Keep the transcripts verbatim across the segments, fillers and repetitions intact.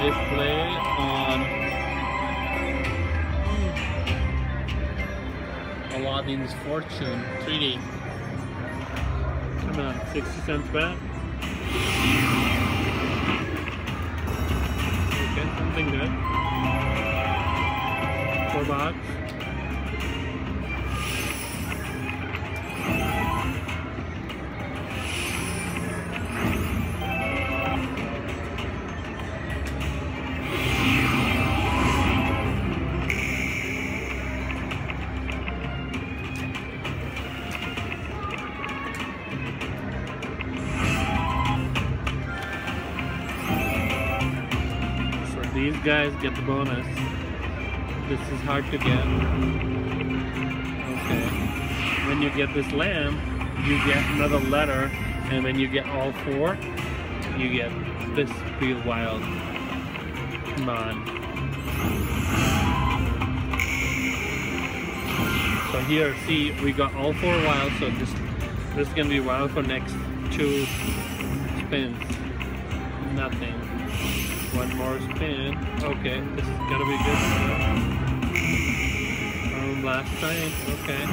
display on Aladdin's Fortune three D. Come on, sixty cents back. Okay, something good. Four bucks. These guys get the bonus. This is hard to get. Okay. When you get this lamb, you get another letter, and when you get all four, you get this Feel Wild. Come on. So here, see, we got all four wild, so this, this is gonna be wild for next two spins. Nothing. One more spin. Okay, this is gonna be good. Um, last time. Okay.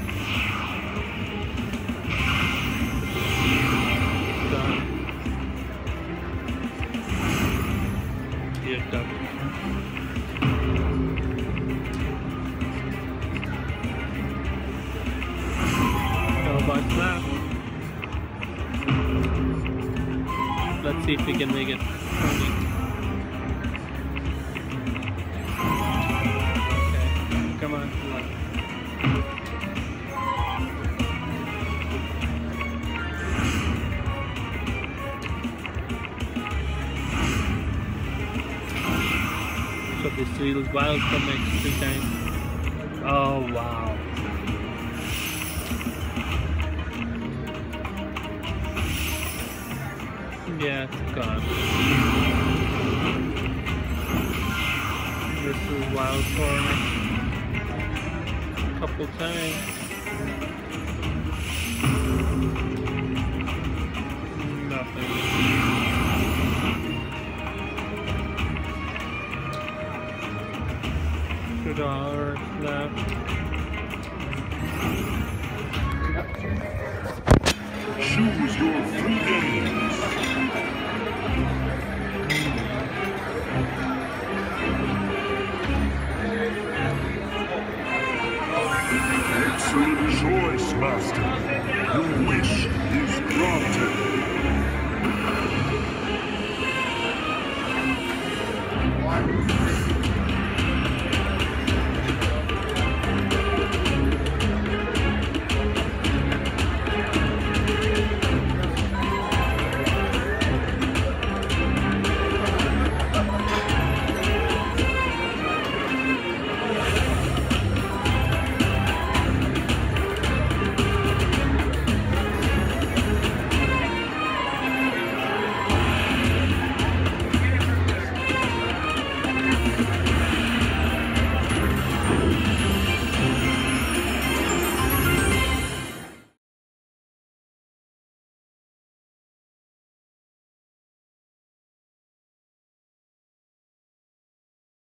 Done. Here, done. twelve bucks left. Let's see if we can make it twenty. Come on, come on. So this Feel Wild for next two times. Oh wow. Yeah, it's gone. This is wild for next couple times. Nothing. Two dollars left. Choose your free